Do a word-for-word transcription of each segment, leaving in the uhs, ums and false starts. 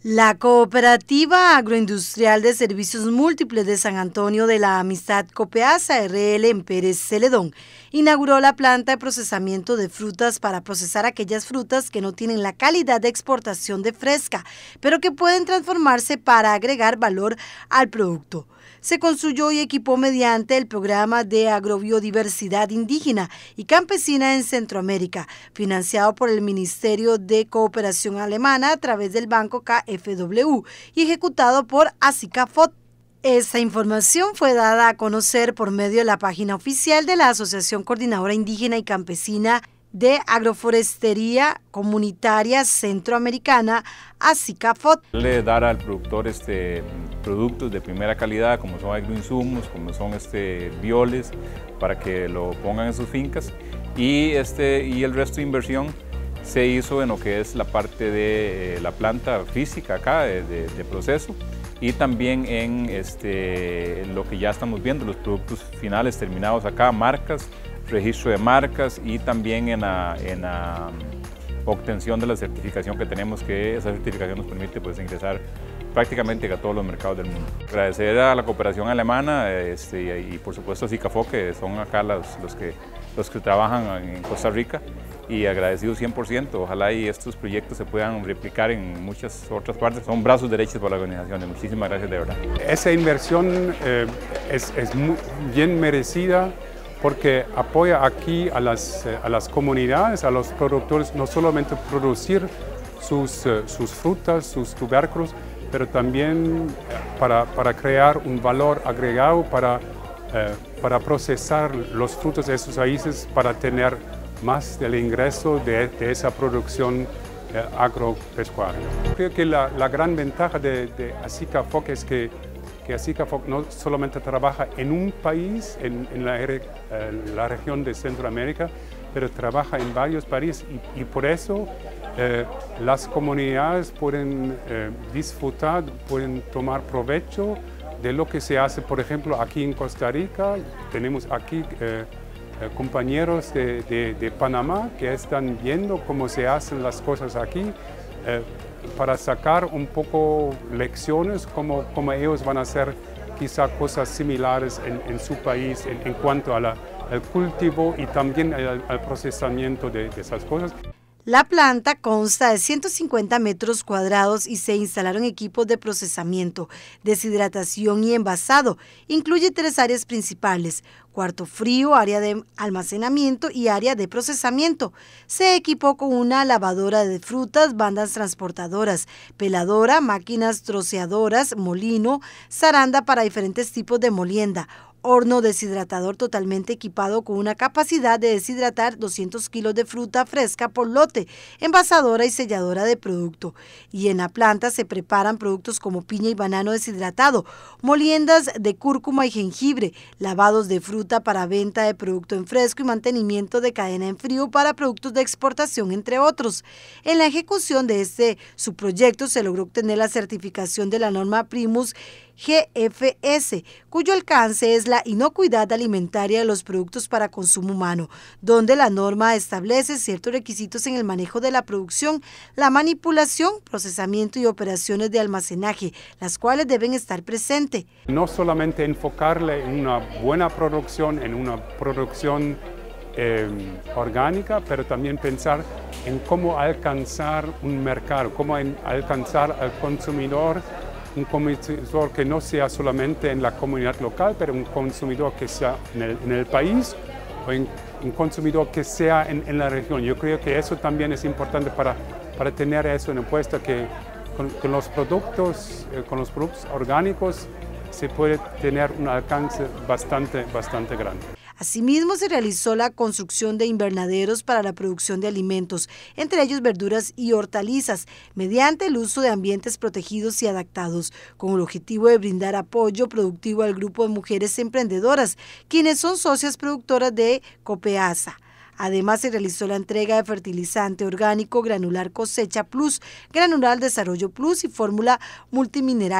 La Cooperativa Agroindustrial de Servicios Múltiples de San Antonio de la Amistad Copeasa R L en Pérez Celedón inauguró la planta de procesamiento de frutas para procesar aquellas frutas que no tienen la calidad de exportación de fresca, pero que pueden transformarse para agregar valor al producto. Se construyó y equipó mediante el Programa de Agrobiodiversidad Indígena y Campesina en Centroamérica, financiado por el Ministerio de Cooperación Alemana a través del Banco K F W y ejecutado por ASICAFOT. Esta información fue dada a conocer por medio de la página oficial de la Asociación Coordinadora Indígena y Campesina de Agroforestería Comunitaria Centroamericana, ASICAFOT. Le dar al productor este, productos de primera calidad, como son agroinsumos, como son este, violes, para que lo pongan en sus fincas, y, este, y el resto de inversión se hizo en lo que es la parte de eh, la planta física acá, de, de, de proceso, y también en este, lo que ya estamos viendo, los productos finales terminados acá, marcas, registro de marcas y también en la, en la obtención de la certificación que tenemos, que esa certificación nos permite pues, ingresar prácticamente a todos los mercados del mundo. Agradecer a la cooperación alemana este, y por supuesto a SICAFOT, que son acá los, los, que, los que trabajan en Costa Rica, y agradecido cien por ciento. Ojalá y estos proyectos se puedan replicar en muchas otras partes. Son brazos derechos para la organización. Muchísimas gracias de verdad. Esa inversión eh, es, es muy bien merecida, porque apoya aquí a las, a las comunidades, a los productores, no solamente producir sus, sus frutas, sus tubérculos, pero también para, para crear un valor agregado, para, eh, para procesar los frutos de esos raíces, para tener más del ingreso de, de esa producción eh, agropecuaria. Creo que la, la gran ventaja de, de ASICAFOT es que que ASICAFOT no solamente trabaja en un país, en, en la, eh, la región de Centroamérica, pero trabaja en varios países y, y por eso eh, las comunidades pueden eh, disfrutar, pueden tomar provecho de lo que se hace, por ejemplo, aquí en Costa Rica. Tenemos aquí eh, eh, compañeros de, de, de Panamá que están viendo cómo se hacen las cosas aquí, eh, para sacar un poco lecciones, como, como ellos van a hacer quizá cosas similares en, en su país en, en cuanto a la, al cultivo y también al, al procesamiento de, de esas cosas. La planta consta de ciento cincuenta metros cuadrados y se instalaron equipos de procesamiento, deshidratación y envasado. Incluye tres áreas principales: cuarto frío, área de almacenamiento y área de procesamiento. Se equipó con una lavadora de frutas, bandas transportadoras, peladora, máquinas troceadoras, molino, zaranda para diferentes tipos de molienda, horno deshidratador totalmente equipado con una capacidad de deshidratar doscientos kilos de fruta fresca por lote, envasadora y selladora de producto. Y en la planta se preparan productos como piña y banano deshidratado, moliendas de cúrcuma y jengibre, lavados de fruta para venta de producto en fresco y mantenimiento de cadena en frío para productos de exportación, entre otros. En la ejecución de este subproyecto se logró obtener la certificación de la norma Primus G F S, cuyo alcance es la inocuidad alimentaria de los productos para consumo humano, donde la norma establece ciertos requisitos en el manejo de la producción, la manipulación, procesamiento y operaciones de almacenaje, las cuales deben estar presentes. No solamente enfocarle en una buena producción, en una producción eh, orgánica, pero también pensar en cómo alcanzar un mercado, cómo en, alcanzar al consumidor, un consumidor que no sea solamente en la comunidad local, pero un consumidor que sea en el, en el país, o en, un consumidor que sea en, en la región. Yo creo que eso también es importante para, para tener eso en cuenta, que con, con, los productos, eh, con los productos orgánicos se puede tener un alcance bastante, bastante grande. Asimismo, se realizó la construcción de invernaderos para la producción de alimentos, entre ellos verduras y hortalizas, mediante el uso de ambientes protegidos y adaptados, con el objetivo de brindar apoyo productivo al grupo de mujeres emprendedoras, quienes son socias productoras de Copeasa. Además, se realizó la entrega de fertilizante orgánico granular Cosecha Plus, granular Desarrollo Plus y fórmula multimineral.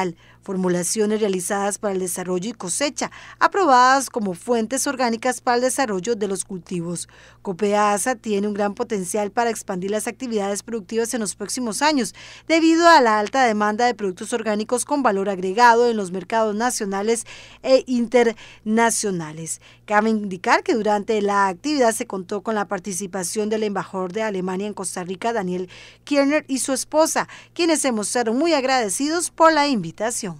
formulaciones realizadas para el desarrollo y cosecha, aprobadas como fuentes orgánicas para el desarrollo de los cultivos. Copeasa tiene un gran potencial para expandir las actividades productivas en los próximos años, debido a la alta demanda de productos orgánicos con valor agregado en los mercados nacionales e internacionales. Cabe indicar que durante la actividad se contó con la participación del embajador de Alemania en Costa Rica, Daniel Kirchner, y su esposa, quienes se mostraron muy agradecidos por la invitación.